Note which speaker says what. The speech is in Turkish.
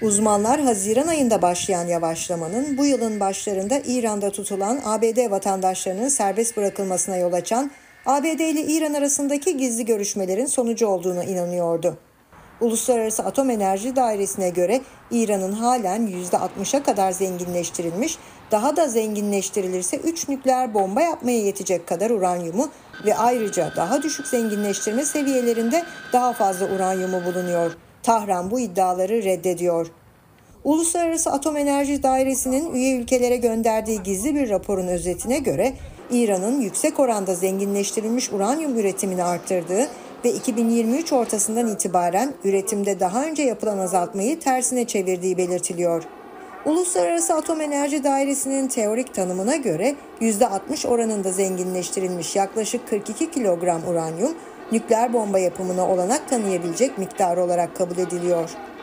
Speaker 1: Uzmanlar Haziran ayında başlayan yavaşlamanın bu yılın başlarında İran'da tutulan ABD vatandaşlarının serbest bırakılmasına yol açan ABD ile İran arasındaki gizli görüşmelerin sonucu olduğuna inanıyordu. Uluslararası Atom Enerji Dairesi'ne göre İran'ın halen %60'a kadar zenginleştirilmiş, daha da zenginleştirilirse 3 nükleer bomba yapmaya yetecek kadar uranyumu ve ayrıca daha düşük zenginleştirme seviyelerinde daha fazla uranyumu bulunuyor. Tahran bu iddiaları reddediyor. Uluslararası Atom Enerji Dairesi'nin üye ülkelere gönderdiği gizli bir raporun özetine göre İran'ın yüksek oranda zenginleştirilmiş uranyum üretimini arttırdığı ve 2023 ortasından itibaren üretimde daha önce yapılan azaltmayı tersine çevirdiği belirtiliyor. Uluslararası Atom Enerji Dairesi'nin teorik tanımına göre %60 oranında zenginleştirilmiş yaklaşık 42 kilogram uranyum, nükleer bomba yapımına olanak tanıyabilecek miktar olarak kabul ediliyor.